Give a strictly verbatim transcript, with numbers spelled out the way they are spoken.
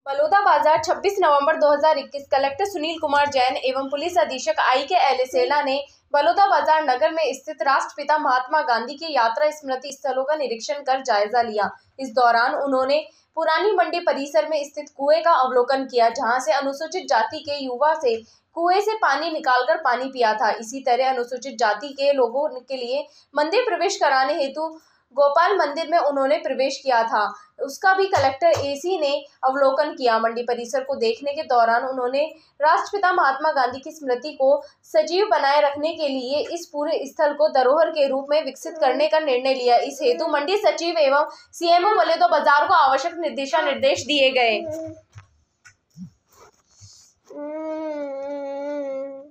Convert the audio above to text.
बलौदा बाजार छब्बीस नवंबर दो हज़ार इक्कीस कलेक्टर सुनील कुमार जैन एवं पुलिस अधीक्षक आई के एलेसेला ने बलौदा बाजार नगर में स्थित राष्ट्रपिता महात्मा गांधी की यात्रा स्मृति स्थलों का निरीक्षण कर जायजा लिया। इस दौरान उन्होंने पुरानी मंडी परिसर में स्थित कुएं का अवलोकन किया, जहां से अनुसूचित जाति के युवा से कुएं से पानी निकालकर पानी पिया था। इसी तरह अनुसूचित जाति के लोगों के लिए मंदिर प्रवेश कराने हेतु गोपाल मंदिर में उन्होंने प्रवेश किया था, उसका भी कलेक्टर एसी ने अवलोकन किया। मंडी परिसर को देखने के दौरान उन्होंने राष्ट्रपिता महात्मा गांधी की स्मृति को सजीव बनाए रखने के लिए इस पूरे स्थल को धरोहर के रूप में विकसित करने का निर्णय लिया। इस हेतु मंडी सचिव एवं सीएमओ बलौदा बाजार को आवश्यक निर्देशा निर्देश दिए गए।